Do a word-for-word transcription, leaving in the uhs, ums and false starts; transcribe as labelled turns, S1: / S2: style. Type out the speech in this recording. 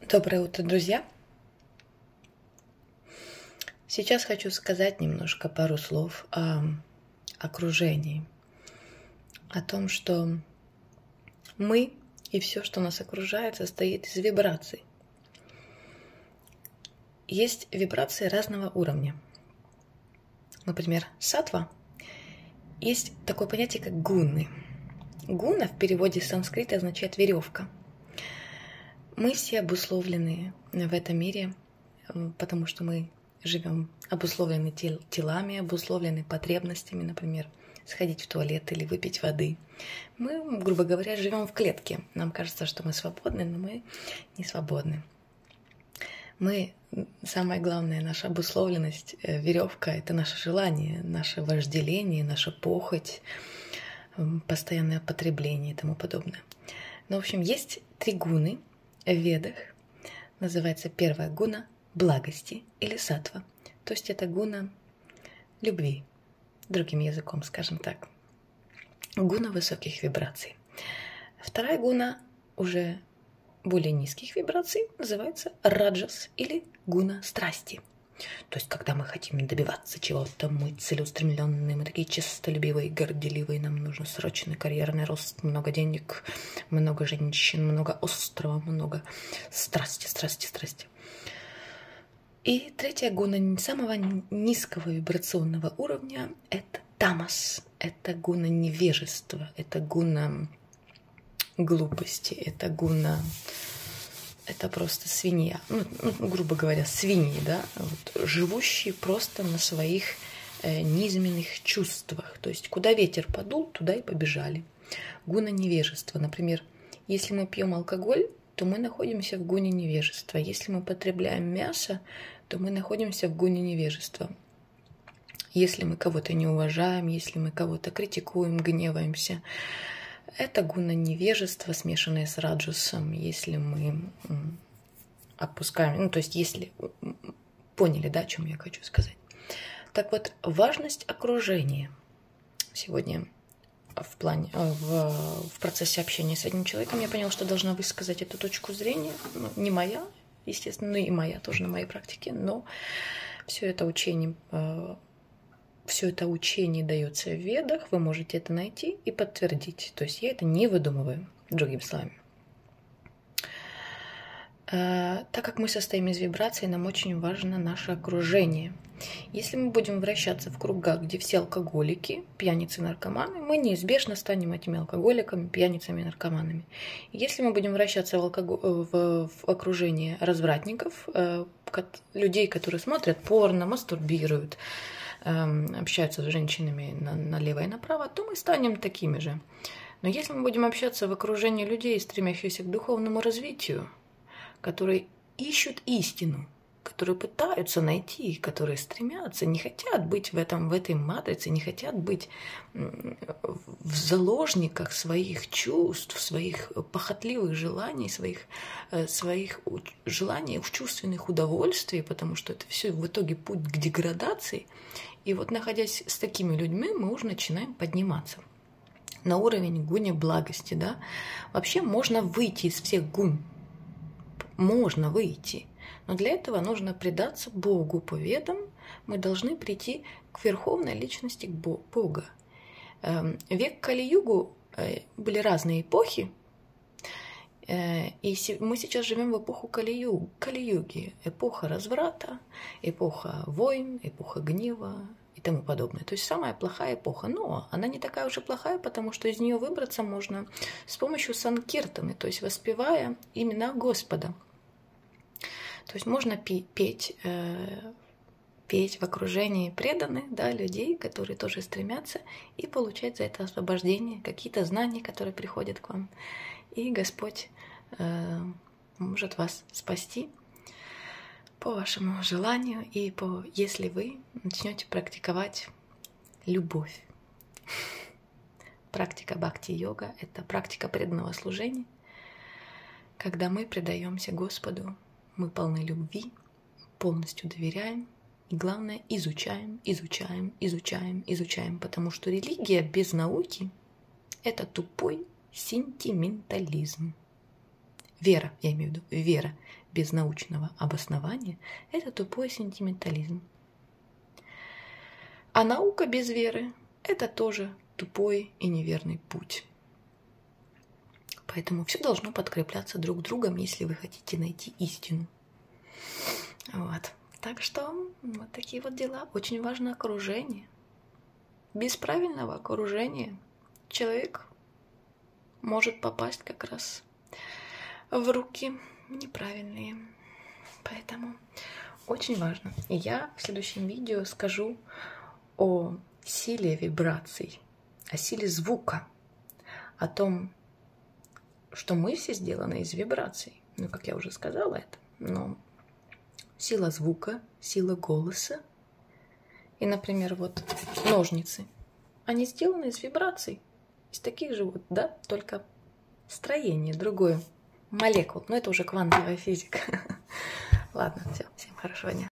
S1: Доброе утро, друзья! Сейчас хочу сказать немножко пару слов о окружении, о том, что мы и все, что нас окружает, состоит из вибраций. Есть вибрации разного уровня. Например, саттва. Есть такое понятие, как гунны. Гуна в переводе с санскрита означает веревка. Мы все обусловлены в этом мире, потому что мы живем обусловлены тел, телами, обусловлены потребностями, например, сходить в туалет или выпить воды. Мы, грубо говоря, живем в клетке. Нам кажется, что мы свободны, но мы не свободны. Мы, самое главное, наша обусловленность, веревка — это наше желание, наше вожделение, наша похоть, постоянное потребление и тому подобное. Но, в общем, есть три гуны в ведах. Называется первая гуна благости или саттва. То есть это гуна любви, другим языком, скажем так. Гуна высоких вибраций. Вторая гуна уже более низких вибраций называется раджас или гуна страсти. То есть, когда мы хотим добиваться чего-то, мы целеустремленные, мы такие честолюбивые, горделивые, нам нужен срочный карьерный рост, много денег, много женщин, много острова, много страсти, страсти, страсти. И третья гуна самого низкого вибрационного уровня – это тамас, это гуна невежества, это гуна глупости, это гуна… Это просто свинья, ну, ну, грубо говоря, свиньи, да, вот, живущие просто на своих э, низменных чувствах. То есть, куда ветер подул, туда и побежали. Гуна невежества. Например, если мы пьем алкоголь, то мы находимся в гуне невежества. Если мы потребляем мясо, то мы находимся в гуне невежества. Если мы кого-то не уважаем, если мы кого-то критикуем, гневаемся, это гуна невежества, смешанное с раджасом, если мы опускаем, ну, то есть, если поняли, да, о чем я хочу сказать. Так вот, важность окружения сегодня в плане, в, в процессе общения с одним человеком я поняла, что должна высказать эту точку зрения, ну, не моя, естественно, но и моя тоже на моей практике, но все это учение Все это учение дается в ведах, вы можете это найти и подтвердить. То есть я это не выдумываю, другими словами. Так как мы состоим из вибраций, нам очень важно наше окружение. Если мы будем вращаться в кругах, где все алкоголики, пьяницы, наркоманы, мы неизбежно станем этими алкоголиками, пьяницами, наркоманами. Если мы будем вращаться в, алког... в... в окружении развратников, людей, которые смотрят порно, мастурбируют, общаются с женщинами налево и направо, то мы станем такими же. Но если мы будем общаться в окружении людей, стремящихся к духовному развитию, которые ищут истину, которые пытаются найти, которые стремятся, не хотят быть в, этом, в этой матрице, не хотят быть в заложниках своих чувств, своих похотливых желаний, своих, своих желаний в чувственных удовольствий, потому что это все в итоге путь к деградации. И вот, находясь с такими людьми, мы уже начинаем подниматься на уровень гуни благости. Да? Вообще можно выйти из всех гун. Можно выйти. Но для этого нужно предаться Богу по ведам. Мы должны прийти к верховной личности Бога. Век Кали-югу были разные эпохи. И мы сейчас живем в эпоху Кали-юги. Эпоха разврата, эпоха войн, эпоха гнева и тому подобное. То есть самая плохая эпоха. Но она не такая уже плохая, потому что из нее выбраться можно с помощью санкиртаны, то есть воспевая имена Господа. То есть можно петь, э, петь в окружении преданных, да, людей, которые тоже стремятся, и получать за это освобождение, какие-то знания, которые приходят к вам. И Господь э, может вас спасти по вашему желанию, и по, если вы начнете практиковать любовь. Практика бхакти-йога – это практика преданного служения, когда мы предаемся Господу. Мы полны любви, полностью доверяем и, главное, изучаем, изучаем, изучаем, изучаем, потому что религия без науки – это тупой сентиментализм. вера, я имею в виду, вера без научного обоснования – это тупой сентиментализм. А наука без веры – это тоже тупой и неверный путь. Поэтому все должно подкрепляться друг другом, если вы хотите найти истину. Вот. Так что вот такие вот дела. Очень важно окружение. Без правильного окружения человек может попасть как раз в руки неправильные. Поэтому очень важно. И я в следующем видео скажу о силе вибраций, о силе звука, о том, что мы все сделаны из вибраций. Ну, как я уже сказала это. Но сила звука, сила голоса. И, например, вот ножницы. Они сделаны из вибраций. Из таких же вот, да, только строение другое. Молекул. Но это уже квантовая физика. Ладно, все. Всем хорошего дня.